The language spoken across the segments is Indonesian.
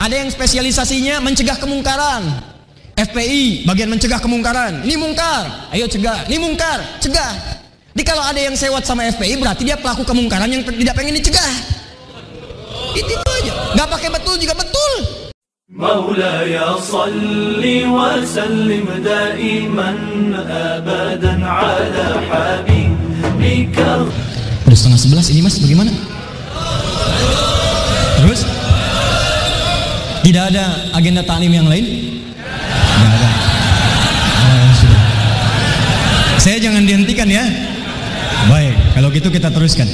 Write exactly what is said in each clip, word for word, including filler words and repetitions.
Ada yang spesialisasinya mencegah kemungkaran. F P I bagian mencegah kemungkaran. Ini mungkar, ayo cegah. Ini mungkar, cegah. Jadi kalau ada yang sewot sama F P I berarti dia pelaku kemungkaran yang tidak pengen dicegah. Itu, itu aja. Nggak pakai betul juga betul. Maulaya salli wa sallim daiman abadan ala habibika. Udah setengah sebelas ini mas, bagaimana? Terus? Tidak ada agenda taklim yang lain? Tidak ada. Oh, sudah. Saya jangan dihentikan ya. Baik, kalau gitu kita teruskan.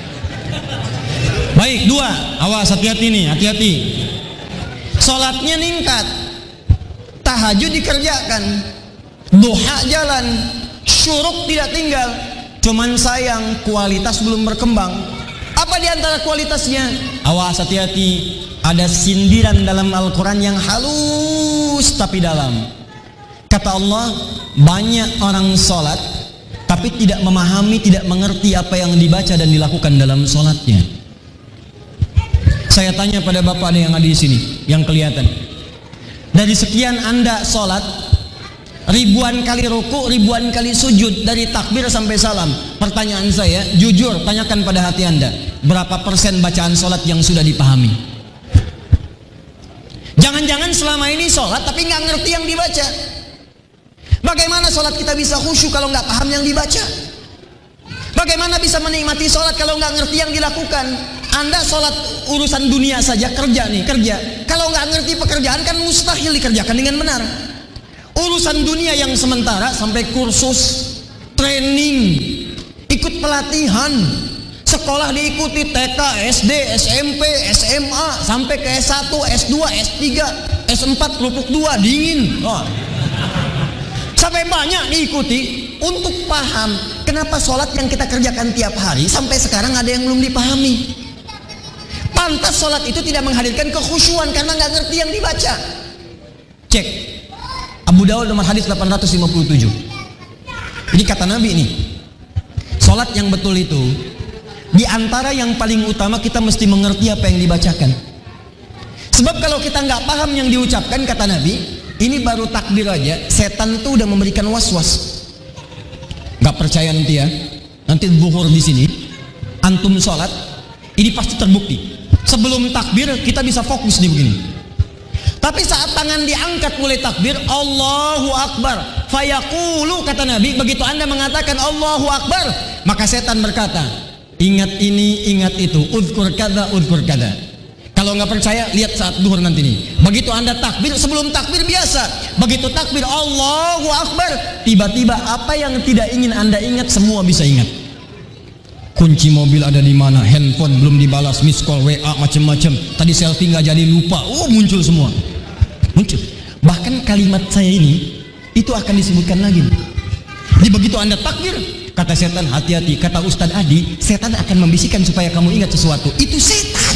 Baik, dua. Awas, hati-hati nih, hati-hati. Sholatnya ningkat, tahajud dikerjakan, duha jalan, syuruk tidak tinggal. Cuman sayang kualitas belum berkembang. Apa diantara kualitasnya? Awas, hati-hati. Ada sindiran dalam Al-Quran yang halus tapi dalam. Kata Allah, banyak orang sholat tapi tidak memahami, tidak mengerti apa yang dibaca dan dilakukan dalam sholatnya. Saya tanya pada bapak ada yang ada di sini, yang kelihatan. Dari sekian anda sholat, ribuan kali ruku, ribuan kali sujud, dari takbir sampai salam. Pertanyaan saya, jujur, tanyakan pada hati anda, berapa persen bacaan sholat yang sudah dipahami? Jangan-jangan selama ini sholat tapi nggak ngerti yang dibaca. Bagaimana sholat kita bisa khusyuk kalau nggak paham yang dibaca? Bagaimana bisa menikmati sholat kalau nggak ngerti yang dilakukan? Anda sholat urusan dunia saja, kerja nih, kerja. Kalau nggak ngerti pekerjaan kan mustahil dikerjakan dengan benar. Urusan dunia yang sementara sampai kursus, training, ikut pelatihan, sekolah diikuti T K, S D, S M P, S M A, sampai ke S satu, S dua, S tiga, S empat, kerupuk dua, dingin. Oh. Sampai banyak diikuti untuk paham kenapa sholat yang kita kerjakan tiap hari sampai sekarang ada yang belum dipahami. Pantas sholat itu tidak menghadirkan kekhusyuan karena nggak ngerti yang dibaca. Cek Abu Daud nomor hadis delapan ratus lima puluh tujuh. Jadi kata Nabi ini, sholat yang betul itu di antara yang paling utama kita mesti mengerti apa yang dibacakan. Sebab kalau kita nggak paham yang diucapkan, kata Nabi, ini baru takbir aja, setan tuh udah memberikan was-was. Nggak percaya nanti ya, nanti zuhur di sini, antum sholat, ini pasti terbukti. Sebelum takbir kita bisa fokus di begini. Tapi saat tangan diangkat mulai takbir, Allahu Akbar, fayaqulu, kata Nabi, begitu anda mengatakan Allahu Akbar, maka setan berkata, ingat ini, ingat itu, udhkur kada, udhkur kada. Kalau nggak percaya, lihat saat duhur nanti nih. Begitu anda takbir, sebelum takbir biasa, begitu takbir Allahu Akbar, tiba-tiba apa yang tidak ingin anda ingat semua bisa ingat. Kunci mobil ada di mana, handphone belum dibalas, miss call, W A, macam-macam. Tadi selfie nggak jadi, lupa, oh muncul semua, muncul. Bahkan kalimat saya ini itu akan disebutkan lagi. Jadi begitu anda takbir, kata setan, hati-hati. Kata Ustadz Adi, setan akan membisikkan supaya kamu ingat sesuatu. Itu setan.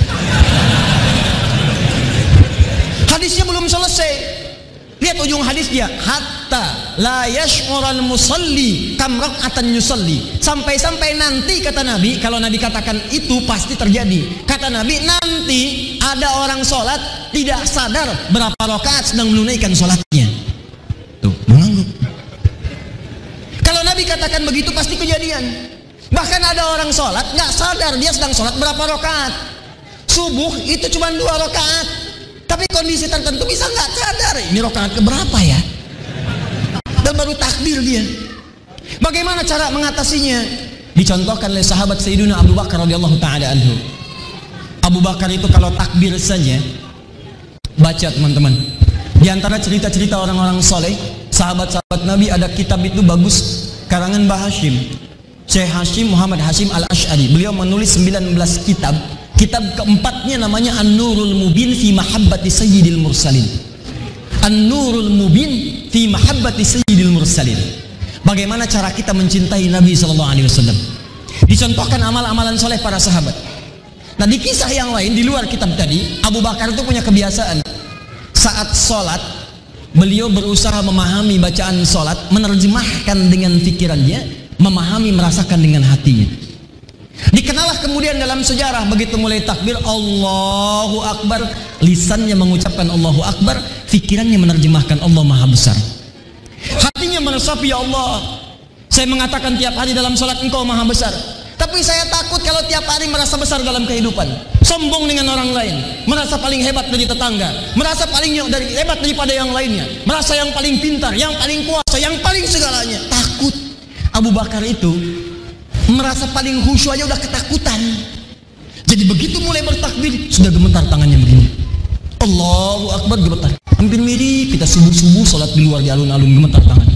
Hadisnya belum selesai. Lihat ujung hadis dia, hatta la yash'ural musalli kam rak'atan yusalli. Sampai-sampai nanti, kata Nabi, kalau Nabi katakan itu pasti terjadi. Kata Nabi, nanti ada orang sholat tidak sadar berapa rakaat sedang menunaikan sholatnya. Tuh, mengangguk. Kalau Nabi katakan begitu pasti kejadian. Bahkan ada orang sholat nggak sadar dia sedang sholat berapa rakaat. Subuh itu cuma dua rakaat. Tapi kondisi tertentu bisa nggak sadar ini rakaat keberapa ya, dan baru takbir dia. Bagaimana cara mengatasinya? Dicontohkan oleh sahabat Sayyidina Abu Bakar radhiyallahu taala anhu. Abu Bakar itu kalau takbir saja baca, teman-teman. Di antara cerita-cerita orang-orang soleh, sahabat-sahabat Nabi, ada kitab itu bagus karangan Mbah Hashim, Syekh Hashim Muhammad Hashim Al-Ash'ari. Beliau menulis sembilan belas kitab. Kitab keempatnya namanya An-Nurul Mubin fi Mahabbati Sayyidil Mursalin. An-Nurul Mubin fi Mahabbati Sayyidil Mursalin. Bagaimana cara kita mencintai Nabi sallallahu alaihi wasallam. Dicontohkan amal-amalan soleh para sahabat. Nah, di kisah yang lain di luar kitab tadi, Abu Bakar itu punya kebiasaan saat sholat beliau berusaha memahami bacaan sholat, menerjemahkan dengan pikirannya, memahami, merasakan dengan hatinya. Dikenalah kemudian dalam sejarah begitu mulai takbir Allahu Akbar, lisannya mengucapkan Allahu Akbar, pikirannya menerjemahkan Allah Maha Besar. Hatinya meresapi, ya Allah, saya mengatakan tiap hari dalam sholat Engkau Maha Besar, tapi saya takut kalau tiap hari merasa besar dalam kehidupan, sombong dengan orang lain, merasa paling hebat dari tetangga, merasa paling dari, hebat daripada yang lainnya, merasa yang paling pintar, yang paling kuasa, yang paling segalanya. Takut. Abu Bakar itu merasa paling khusyuk aja udah ketakutan. Jadi begitu mulai bertakbir sudah gemetar tangannya begini. Allahu Akbar, gemetar. Hampir mirip kita subuh-subuh sholat di luar di alun-alun, gemetar tangan.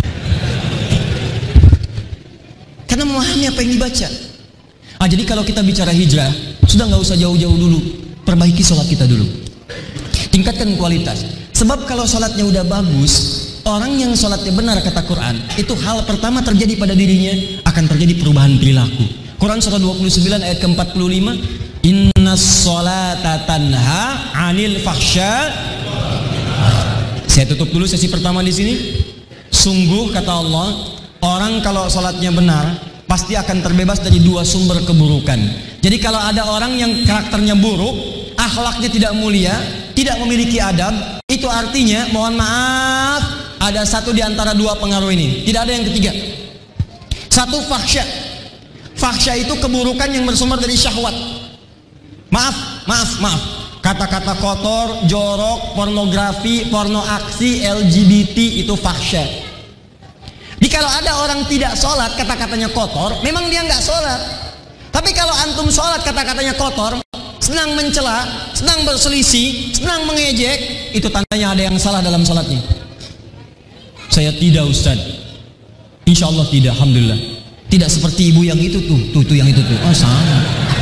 Karena memahami apa yang dibaca. Ah, jadi kalau kita bicara hijrah, sudah nggak usah jauh-jauh dulu, perbaiki sholat kita dulu, tingkatkan kualitas. Sebab kalau sholatnya udah bagus, orang yang sholatnya benar kata Quran, itu hal pertama terjadi pada dirinya akan terjadi perubahan perilaku. Quran surah dua puluh sembilan ayat ke empat puluh lima, Innas sholata tanha anil fahsya. Saya tutup dulu sesi pertama di sini. Sungguh kata Allah, orang kalau sholatnya benar pasti akan terbebas dari dua sumber keburukan. Jadi kalau ada orang yang karakternya buruk, akhlaknya tidak mulia, tidak memiliki adab, itu artinya mohon maaf, ada satu di antara dua pengaruh ini, tidak ada yang ketiga. Satu, fahsya. Fahsya itu keburukan yang bersumber dari syahwat. Maaf, maaf, maaf. Kata-kata kotor, jorok, pornografi, porno aksi, L G B T itu fahsya. Jadi kalau ada orang tidak sholat, kata-katanya kotor, memang dia nggak sholat. Tapi kalau antum sholat, kata-katanya kotor, senang mencela, senang berselisih, senang mengejek, itu tandanya ada yang salah dalam sholatnya. Saya tidak, Ustaz. Insya Allah tidak, alhamdulillah. Tidak seperti ibu yang itu tuh, tuh, tuh yang itu tuh. Oh, sama.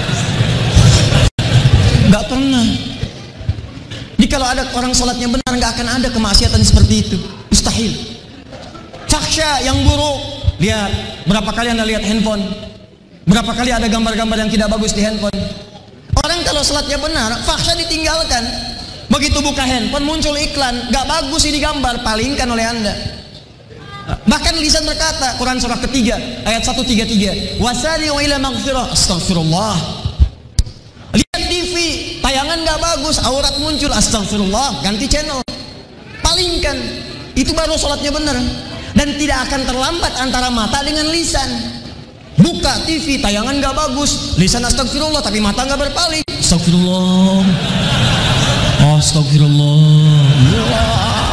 Gak pernah. Jadi kalau ada orang sholatnya benar, gak akan ada kemaksiatan seperti itu. Mustahil. Fahsya yang buruk. Lihat, berapa kali Anda lihat handphone? Berapa kali ada gambar-gambar yang tidak bagus di handphone? Orang kalau sholatnya benar, fahsya ditinggalkan. Begitu buka handphone, muncul iklan, gak bagus ini gambar, palingkan oleh Anda. Bahkan lisan berkata, Quran surah ketiga ayat seratus tiga puluh tiga, wasari'u ila maghfirah. Astagfirullah. Lihat T V, tayangan gak bagus, aurat muncul, astagfirullah, ganti channel, palingkan. Itu baru sholatnya benar. Dan tidak akan terlambat antara mata dengan lisan. Buka T V, tayangan gak bagus, lisan astagfirullah, tapi mata gak berpaling. Astagfirullah, astagfirullah.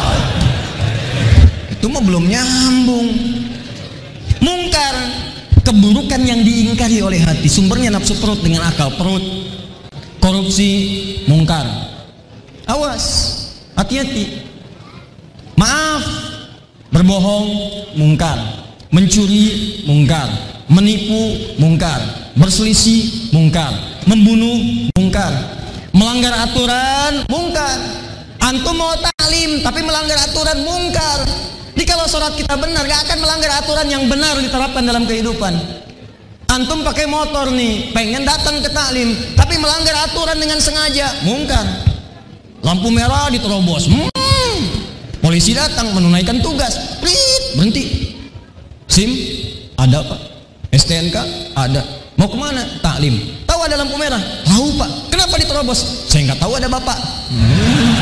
Itu mah belum nyambung. Mungkar, keburukan yang diingkari oleh hati, sumbernya nafsu perut dengan akal perut. Korupsi, mungkar. Awas, hati-hati. Maaf, berbohong, mungkar. Mencuri, mungkar. Menipu, mungkar. Berselisih, mungkar. Membunuh, mungkar. Melanggar aturan, mungkar. Antum mau taklim tapi melanggar aturan, mungkar. Jadi kalau sholat kita benar, gak akan melanggar aturan yang benar diterapkan dalam kehidupan. Antum pakai motor nih, pengen datang ke taklim, tapi melanggar aturan dengan sengaja, mungkar. Lampu merah diterobos, hmm. Polisi datang menunaikan tugas, Prit, berhenti. SIM ada Pak, S T N K ada. Mau kemana? Taklim. Tahu ada lampu merah? Tahu Pak. Kenapa diterobos? Saya nggak tahu, ada Bapak. Hmm.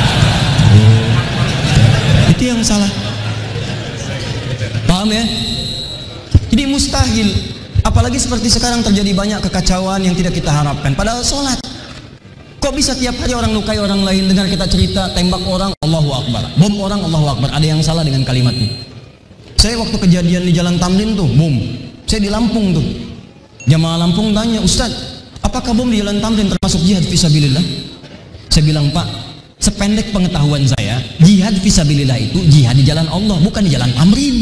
Itu yang salah. Paham ya? Jadi mustahil. Apalagi seperti sekarang terjadi banyak kekacauan yang tidak kita harapkan. Padahal sholat. Kok bisa tiap hari orang lukai orang lain, dengar kita cerita, tembak orang, Allahu Akbar, bom orang, Allahu Akbar. Ada yang salah dengan kalimatnya. Saya waktu kejadian di Jalan Tamrin tuh, bom. Saya di Lampung tuh. Jamaah Lampung tanya, Ustaz, apakah bom di Jalan Tamrin termasuk jihad fisabilillah? Saya bilang, Pak, sependek pengetahuan saya, jihad fisabilillah itu jihad di jalan Allah, bukan di Jalan Tamrin.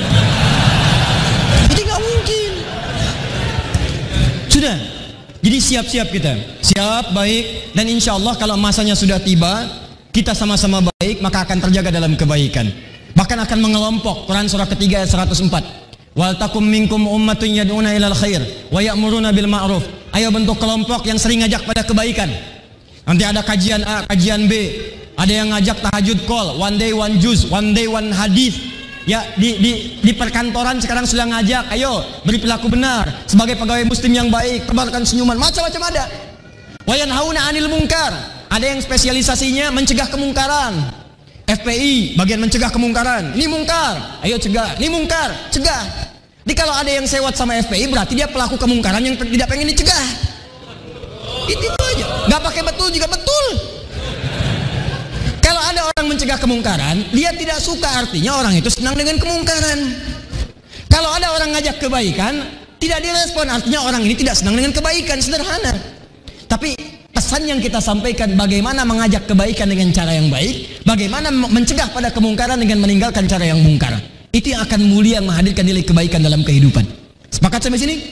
Jadi nggak mungkin. Sudah. Jadi siap-siap kita, siap, baik, dan insya Allah kalau masanya sudah tiba, kita sama-sama baik, maka akan terjaga dalam kebaikan. Bahkan akan mengelompok. Quran surah ketiga ayat seratus empat. Wal takum minkum ummatun yad'una ilal khair wa ya'muruna bil ma'ruf. Ayo bentuk kelompok yang sering ngajak pada kebaikan. Nanti ada kajian A, kajian B, ada yang ngajak tahajud call, one day one juz, one day one hadis. Ya di, di, di perkantoran sekarang sudah ngajak, ayo beri perilaku benar sebagai pegawai muslim yang baik, tebarkan senyuman, macam-macam ada. Wa yanhauna 'anil munkar, ada yang spesialisasinya mencegah kemungkaran. F P I bagian mencegah kemungkaran. Ini mungkar, ayo cegah. Ini mungkar, cegah. Jadi kalau ada yang sewot sama F P I berarti dia pelaku kemungkaran yang tidak pengen dicegah. Itu, itu aja. Nggak pakai betul juga betul. Kalau ada orang mencegah kemungkaran, dia tidak suka, artinya orang itu senang dengan kemungkaran. Kalau ada orang ngajak kebaikan, tidak direspon, artinya orang ini tidak senang dengan kebaikan. Sederhana. Tapi pesan yang kita sampaikan, bagaimana mengajak kebaikan dengan cara yang baik, bagaimana mencegah pada kemungkaran dengan meninggalkan cara yang mungkar. Itu yang akan mulia menghadirkan nilai kebaikan dalam kehidupan. Sepakat sampai sini?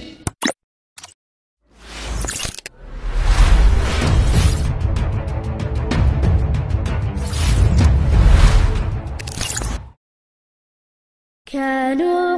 كانوا